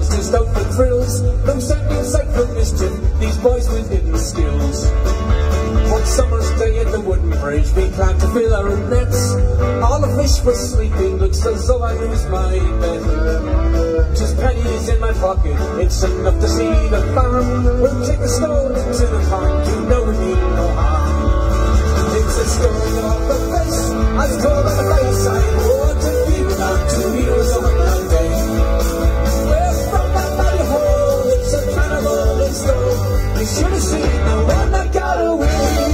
songs just out for thrills. No second sight for mischief, these boys with hidden skills. One summer's day at the wooden bridge, we planned to fill our nets. All the fish were sleeping, looks as though I lose my bet. Just pennies in my pocket, it's enough to see the farm. We'll kick the stones into the pond, you know we mean no harm. It's a story of a face, as cold as a face. I want to be without 2 meters on that day. We're from that valley hole, it's a cannibal in store. You should have seen the one that got away.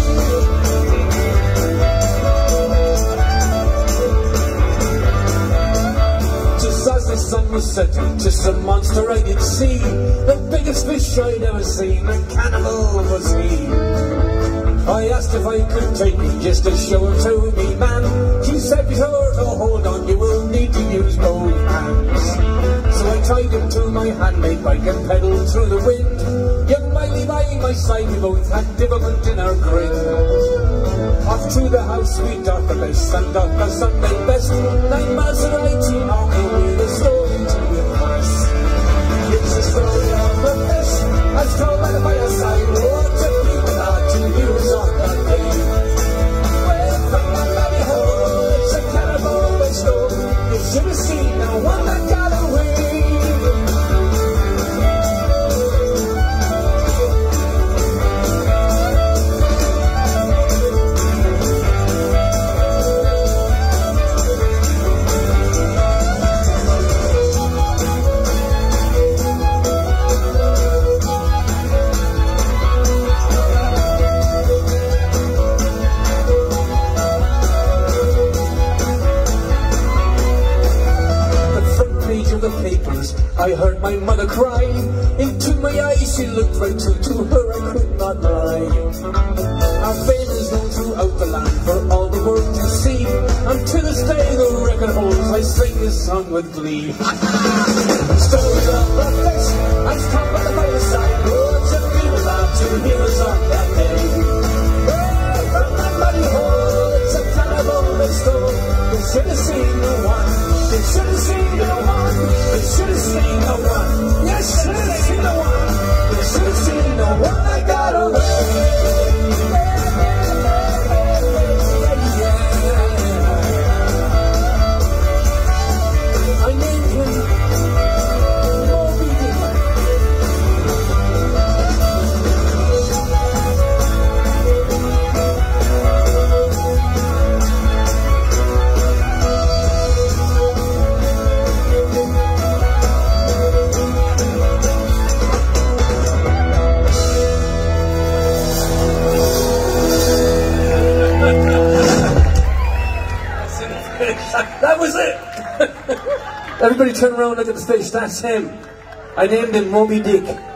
The sun was setting, just a monster I did see. The biggest fish I'd ever seen, a cannibal was he. I asked if I could take him just to show him to me, man. She said, be sure to hold on, you will need to use both hands. So I tied him to my handmade bike and pedalled through the wind. Young Miley by my side, we both had development in our grin. Off to the house we docked the base and docked the Sunday best. 9 miles and 18 on with a story to impress. It's a story of a fish, as told by the fireside. What a people are 2 years on that day. Well, from that valley hole, it's a cannibal story. You should have seen the one that got away. I heard my mother cry. Into my eyes she looked right through. To her I could not lie. Our fame is known throughout the land for all the world to see. And to this day the record holds, I sing this song with glee. Story of a fish, as told by the fireside. Words of people out to hear us on that day. Well, from that muddy hole, it's a cannibal story. You should have seen the one. You should have seen the one. You should have seen the one. You should have seen the one. You should have seen the one that got away. I named him Moby Dick. That was it! Everybody turn around and look at the stage. That's him. I named him Moby Dick.